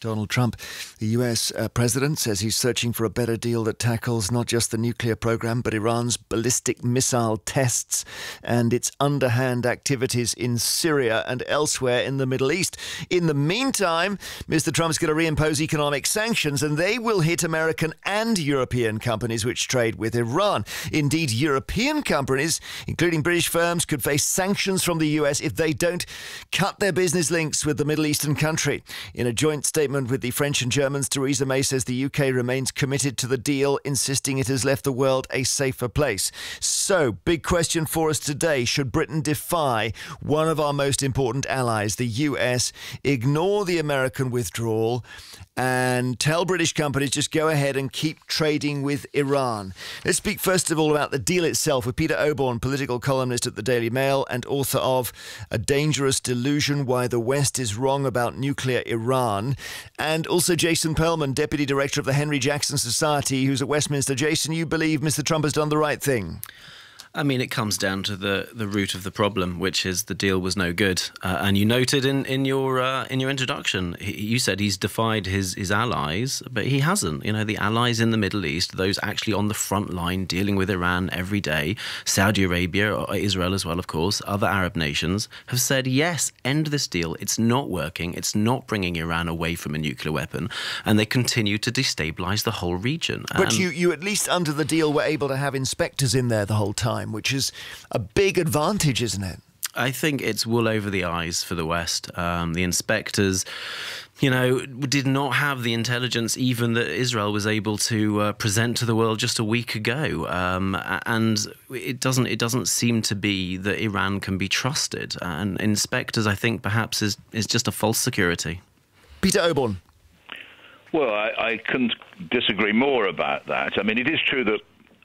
Donald Trump, the US president, says he's searching for a better deal that tackles not just the nuclear program, but Iran's ballistic missile tests and its underhand activities in Syria and elsewhere in the Middle East. In the meantime, Mr. Trump's going to reimpose economic sanctions, and they will hit American and European companies which trade with Iran. Indeed, European companies, including British firms, could face sanctions from the US if they don't cut their business links with the Middle Eastern country. In a joint statement with the French and Germans, Theresa May says the UK remains committed to the deal, insisting it has left the world a safer place. So, big question for us today. Should Britain defy one of our most important allies, the US, ignore the American withdrawal, and tell British companies just go ahead and keep trading with Iran? Let's speak first of all about the deal itself with Peter Oborne, political columnist at the Daily Mail and author of A Dangerous Delusion: Why the West is Wrong About Nuclear Iran, and also Jason Pearlman, deputy director of the Henry Jackson Society, who's at Westminster. Jason, you believe Mr. Trump has done the right thing? I mean, it comes down to the root of the problem, which is the deal was no good. And you noted in your introduction, you said he's defied his allies, but he hasn't. You know, the allies in the Middle East, those actually on the front line dealing with Iran every day, Saudi Arabia, Israel as well, of course, other Arab nations, have said, yes, end this deal. It's not working. It's not bringing Iran away from a nuclear weapon. And they continue to destabilize the whole region. But you at least under the deal were able to have inspectors in there the whole time, which is a big advantage, isn't it? I think it's wool over the eyes for the West. The inspectors, you know, did not have the intelligence even that Israel was able to present to the world just a week ago. And it doesn't seem to be that Iran can be trusted. And inspectors, I think, perhaps is just a false security. Peter Oborne. Well, I couldn't disagree more about that. I mean, it is true that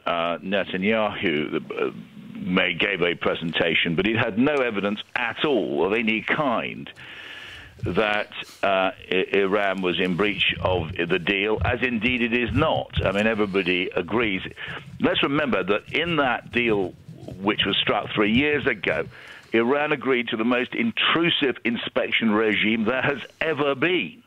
Netanyahu gave a presentation, but it had no evidence at all of any kind that Iran was in breach of the deal, as indeed it is not. I mean, everybody agrees. Let's remember that in that deal, which was struck 3 years ago, Iran agreed to the most intrusive inspection regime there has ever been.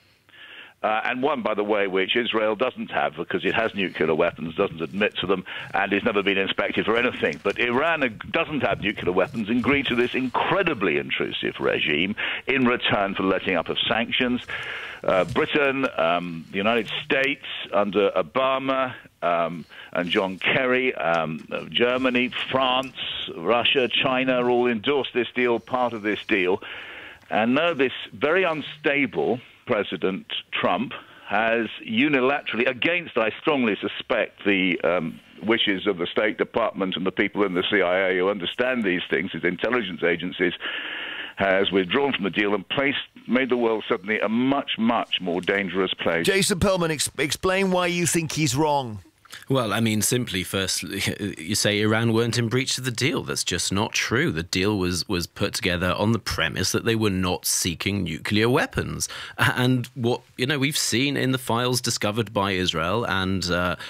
And one, by the way, which Israel doesn't have because it has nuclear weapons, doesn't admit to them, and has never been inspected for anything. But Iran doesn't have nuclear weapons and agreed to this incredibly intrusive regime in return for letting up of sanctions. Britain, the United States under Obama and John Kerry, Germany, France, Russia, China all endorsed this deal, part of this deal. And now this very unstable President Trump has unilaterally, against, I strongly suspect, the wishes of the State Department and the people in the CIA who understand these things, his intelligence agencies, has withdrawn from the deal and made the world suddenly a much, much more dangerous place. Jason Pearlman, explain why you think he's wrong. Well, I mean, simply, firstly, you say Iran weren't in breach of the deal. That's just not true. The deal was put together on the premise that they were not seeking nuclear weapons. And what, you know, we've seen in the files discovered by Israel and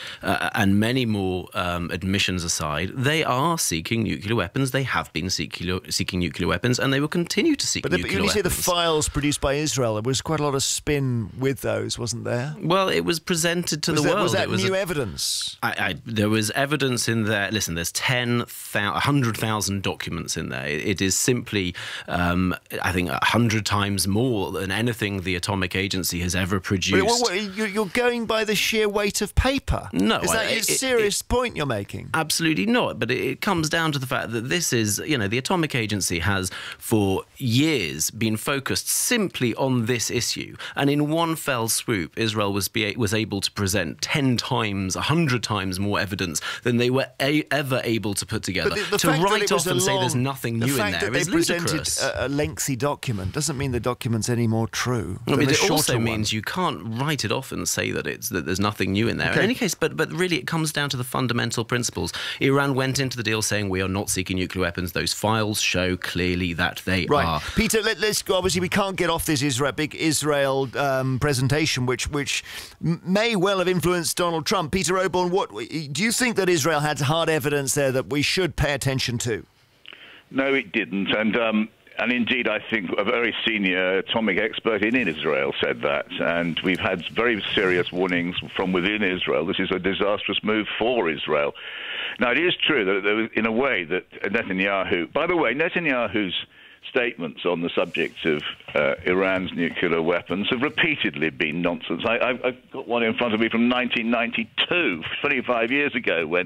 many more admissions aside, they are seeking nuclear weapons. They have been seeking nuclear weapons, and they will continue to seek nuclear weapons. But when you say the files produced by Israel, there was quite a lot of spin with those, wasn't there? Well, it was presented to the world. Was that new evidence? There was evidence in there. Listen, there's 100,000 documents in there. It is simply, I think, 100 times more than anything the Atomic Agency has ever produced. You're going by the sheer weight of paper? No. Is that a serious point you're making? Absolutely not. But it comes down to the fact that this is, you know, the Atomic Agency has for years been focused simply on this issue. And in one fell swoop, Israel was able to present 10 times, 100 times more evidence than they were ever able to put together. To write off and say there's nothing new in there is ludicrous. The fact that they presented a lengthy document doesn't mean the document's any more true. I mean, it also means you can't write it off and say that there's nothing new in there. Okay. In any case, but really it comes down to the fundamental principles. Iran went into the deal saying we are not seeking nuclear weapons. Those files show clearly that they are. Peter, let's go. Obviously, we can't get off this big Israel presentation, which may well have influenced Donald Trump. Peter Oborne, what do you think that Israel had hard evidence there that we should pay attention to? No, it didn't. And And indeed, I think a very senior atomic expert in Israel said that. And we've had very serious warnings from within Israel. This is a disastrous move for Israel. Now, it is true that there was, in a way, that Netanyahu... By the way, Netanyahu's statements on the subject of Iran's nuclear weapons have repeatedly been nonsense. I've got one in front of me from 1992, 25 years ago, when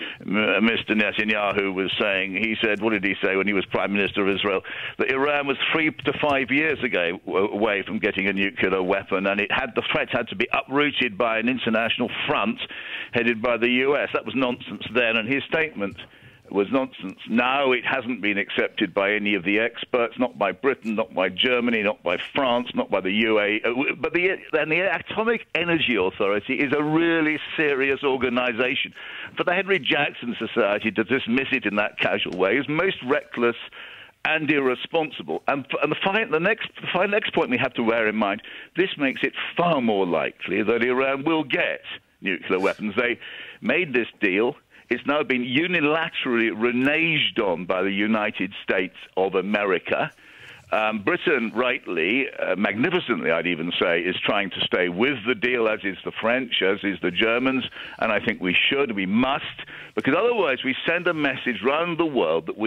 Mr. Netanyahu was saying, he said, what did he say when he was Prime Minister of Israel? That Iran was 3 to 5 years ago away from getting a nuclear weapon, and the threat had to be uprooted by an international front headed by the US. That was nonsense then, and his statement was nonsense. Now it hasn't been accepted by any of the experts, not by Britain, not by Germany, not by France, not by the UAE. But the Atomic Energy Authority is a really serious organization. For the Henry Jackson Society to dismiss it in that casual way is most reckless and irresponsible. And the next point we have to bear in mind, this makes it far more likely that Iran will get nuclear weapons. They made this deal. It's now been unilaterally reneged on by the United States of America. Britain, rightly, magnificently, I'd even say, is trying to stay with the deal, as is the French, as is the Germans, and I think we must, because otherwise we send a message round the world that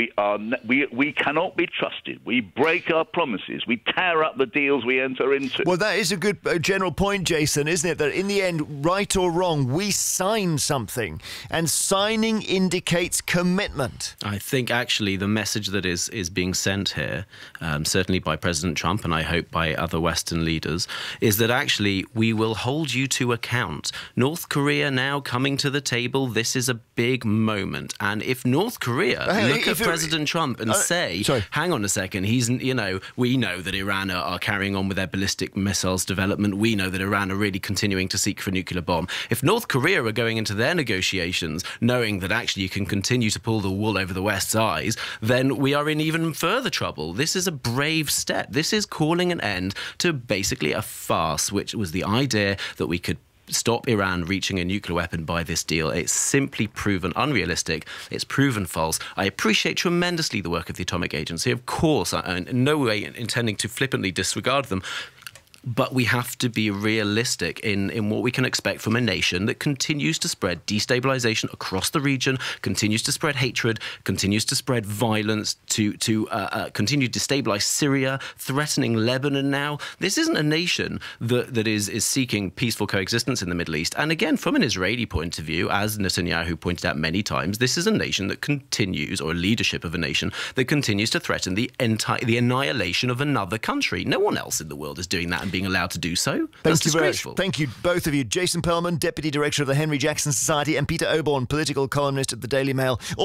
we cannot be trusted. We break our promises. We tear up the deals we enter into. Well, that is a good general point, Jason, isn't it? That in the end, right or wrong, we sign something, and signing indicates commitment. I think actually the message that is being sent here, certainly by President Trump, and I hope by other Western leaders, is that actually we will hold you to account. North Korea now coming to the table, this is a big moment. And if North Korea look at President Trump and say, hang on a second, we know that Iran are carrying on with their ballistic missiles development. We know that Iran are really continuing to seek for a nuclear bomb. If North Korea are going into their negotiations knowing that actually you can continue to pull the wool over the West's eyes, then we are in even further trouble. This is a brave step. This is calling an end to basically a farce, which was the idea that we could stop Iran reaching a nuclear weapon by this deal. It's simply proven unrealistic. It's proven false. I appreciate tremendously the work of the Atomic Agency. Of course, I'm in no way intending to flippantly disregard them. But we have to be realistic in what we can expect from a nation that continues to spread destabilization across the region, continues to spread hatred, continues to spread violence, to continue to destabilize Syria, threatening Lebanon now. This isn't a nation that is seeking peaceful coexistence in the Middle East. And again, from an Israeli point of view, as Netanyahu pointed out many times, this is a nation that continues, or a leadership of a nation, that continues to threaten the annihilation of another country. No one else in the world is doing that and being allowed to do so. That's disgraceful. Thank you, both of you. Jason Pearlman, Deputy Director of the Henry Jackson Society, and Peter Oborne, political columnist at the Daily Mail.